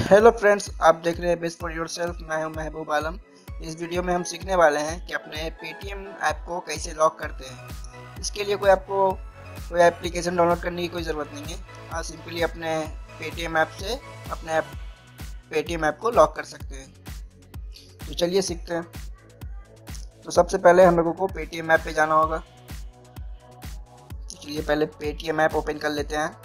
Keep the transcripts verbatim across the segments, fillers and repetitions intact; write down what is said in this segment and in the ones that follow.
Hello friends, आप देख रहे हैं बेस्ट फॉर योरसेल्फ। मैं हूं महबूब आलम। इस वीडियो में हम सीखने वाले हैं कि अपने पेटीएम ऐप को कैसे लॉक करते हैं। इसके लिए कोई आपको कोई एप्लीकेशन डाउनलोड करने की कोई ज़रूरत नहीं है। आप सिंपली अपने पेटीएम ऐप से अपने ऐप पेटीएम ऐप को लॉक कर सकते हैं। तो चलिए सीखते हैं। तो सबसे पहले हम लोगों को पेटीएम ऐप पे जाना होगा। तो चलिए पहले पेटीएम ऐप ओपन कर लेते हैं।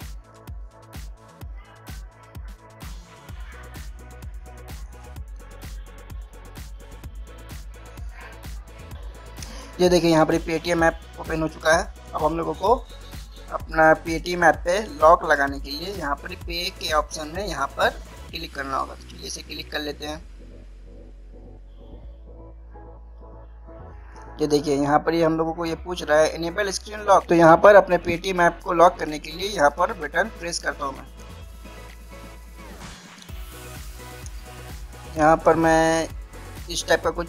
ये देखिए यहाँ पर पेटीएम ऐप ओपन हो चुका है। अब हम लोगों को अपना पेटीएम ऐप पे लॉक लगाने के लिए यहाँ पर पे के ऑप्शन में यहाँ पर क्लिक करना होगा। तो चलिए इसे क्लिक कर लेते हैं। ये देखिए यहाँ पर ये हम लोगों को ये पूछ रहा है इनेबल स्क्रीन लॉक। तो यहाँ पर अपने पेटीएम ऐप को लॉक करने के लिए यहाँ पर बटन प्रेस करता हूँ मैं। यहाँ पर मैं इस टाइप का कुछ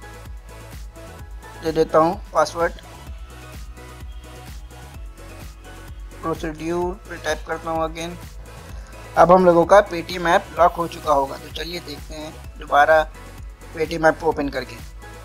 दे देता हूँ पासवर्ड। प्रोसीड्यूर पे टाइप करता हूँ अगेन। अब हम लोगों का पेटीएम ऐप लॉक हो चुका होगा। तो चलिए देखते हैं दोबारा पेटीएम ऐप को ओपन करके।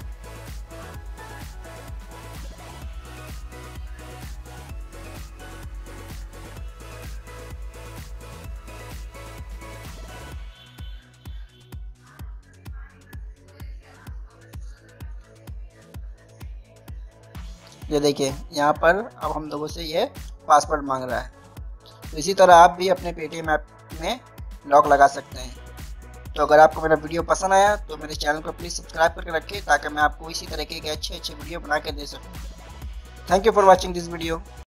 ये देखिए यहाँ पर अब हम लोगों से ये पासवर्ड मांग रहा है। तो इसी तरह आप भी अपने पेटीएम ऐप में लॉक लगा सकते हैं। तो अगर आपको मेरा वीडियो पसंद आया तो मेरे चैनल को प्लीज़ सब्सक्राइब करके रखें ताकि मैं आपको इसी तरह के अच्छे अच्छे वीडियो बना के दे सकूँ। Thank you for watching this video.